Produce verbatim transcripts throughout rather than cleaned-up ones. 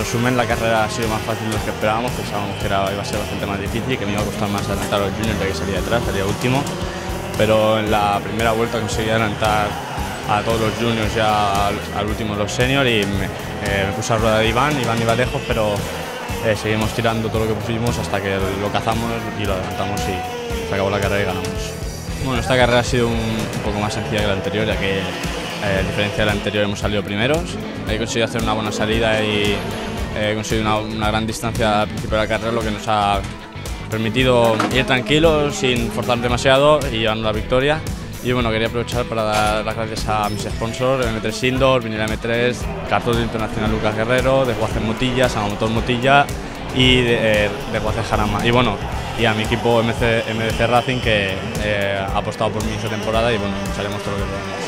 resumen, la carrera ha sido más fácil de lo que esperábamos. Pensábamos que era, iba a ser bastante más difícil, que me iba a costar más adelantar a los juniors, ya que salía detrás, salía último. Pero en la primera vuelta conseguí adelantar a todos los juniors ya al, al último de los seniors y me, eh, me puse a rueda de Iván, Iván iba lejos, pero eh, seguimos tirando todo lo que pusimos hasta que lo cazamos y lo adelantamos y se acabó la carrera y ganamos. Bueno, esta carrera ha sido un, un poco más sencilla que la anterior, ya que eh, a diferencia de la anterior hemos salido primeros. He conseguido hacer una buena salida y he conseguido una, una gran distancia al principio de la carrera, lo que nos ha permitido ir tranquilos, sin forzar demasiado y llevando la victoria. Y bueno, quería aprovechar para dar las gracias a mis sponsors, M tres Indoor, Vinil M tres, Cartón Internacional Lucas Guerrero, Desguace Motilla, Samamotor Motilla y de, de Guace Jarama. Y bueno, y a mi equipo M D C Racing, que eh, ha apostado por mí esta temporada y bueno, haremos todo lo que podemos.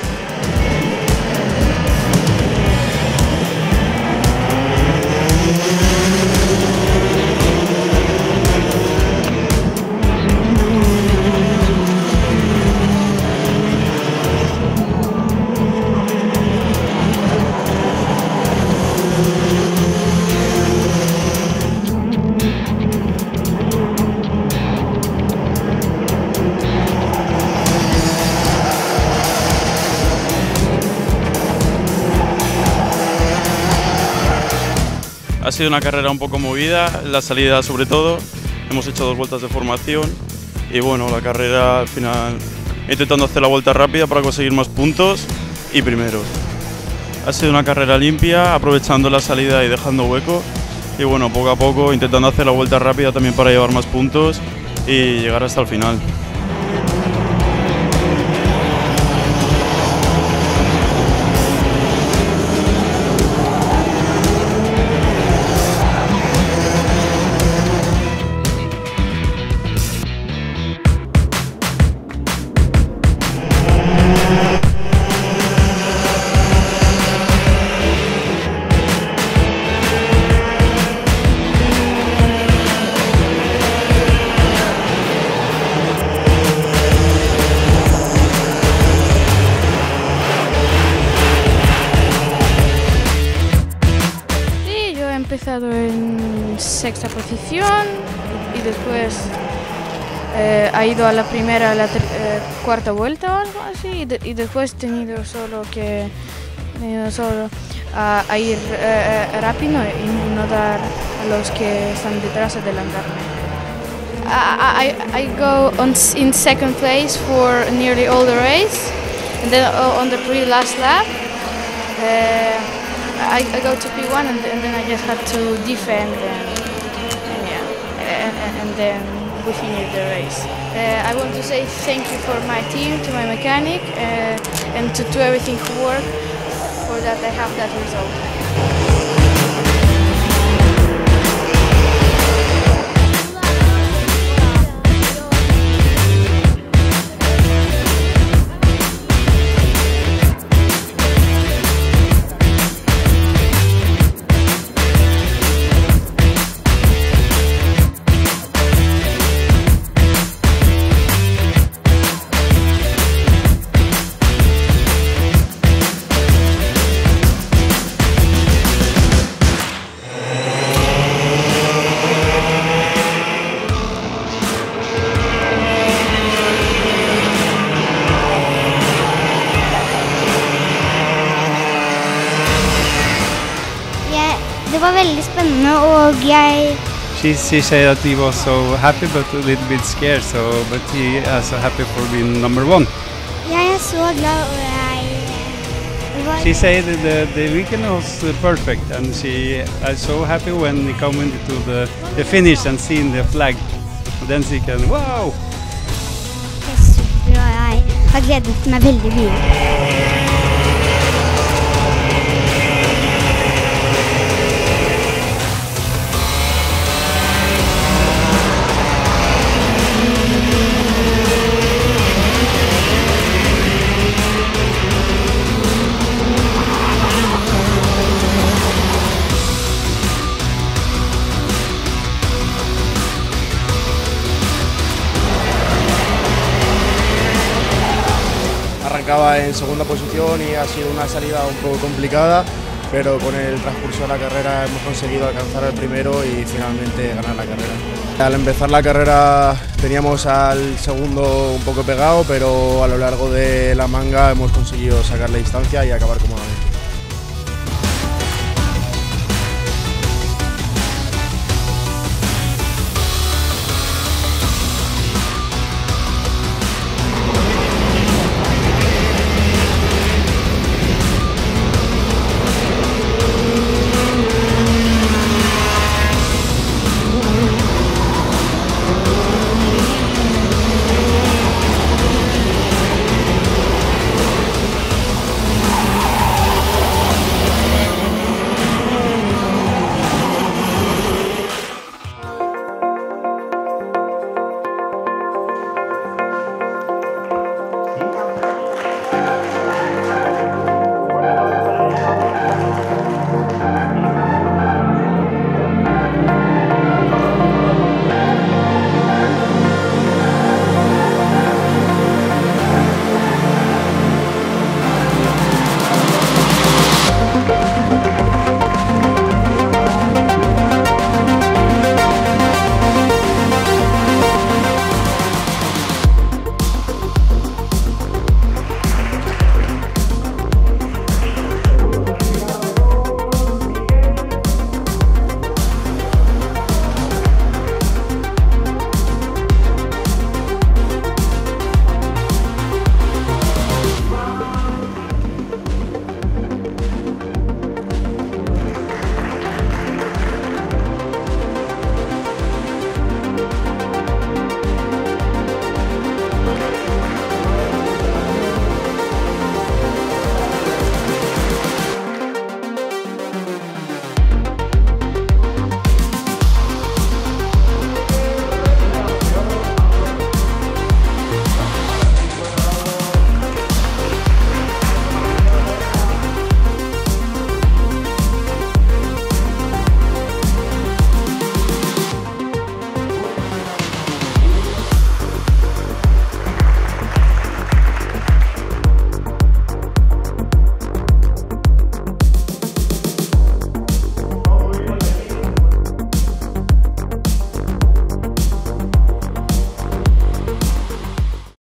Ha sido una carrera un poco movida, la salida sobre todo, hemos hecho dos vueltas de formación y bueno, la carrera al final intentando hacer la vuelta rápida para conseguir más puntos y primero. Ha sido una carrera limpia, aprovechando la salida y dejando hueco y bueno, poco a poco intentando hacer la vuelta rápida también para llevar más puntos y llegar hasta el final. He empezado en sexta posición y después eh, ha ido a la primera, a la ter, eh, cuarta vuelta o algo así y, de, y después he tenido solo que tenido solo a, a ir eh, rápido y no dar a los que están detrás adelantarme. I, I, I go on in second place for nearly all the race, and then on the pre-last lap. Uh, I, I go to P one and, and then I just had to defend and, and yeah, and, and then we finished the race. Uh, I want to say thank you for my team, to my mechanic, uh, and to, to everything who worked for that I have that result. Det var veldig spennende, og jeg... She, she said that he was so happy but a little bit scared, so, but he is so happy for being number one. Jeg er så glad, og jeg... Var... She said that the, the weekend was perfect, and she is so happy when he come into the, the finish and seeing the flag. And then she can, wow! Det er super, og jeg har gledet meg veldig mye. Arrancaba en segunda posición y ha sido una salida un poco complicada, pero con el transcurso de la carrera hemos conseguido alcanzar el primero y finalmente ganar la carrera. Al empezar la carrera teníamos al segundo un poco pegado, pero a lo largo de la manga hemos conseguido sacar la distancia y acabar cómodamente.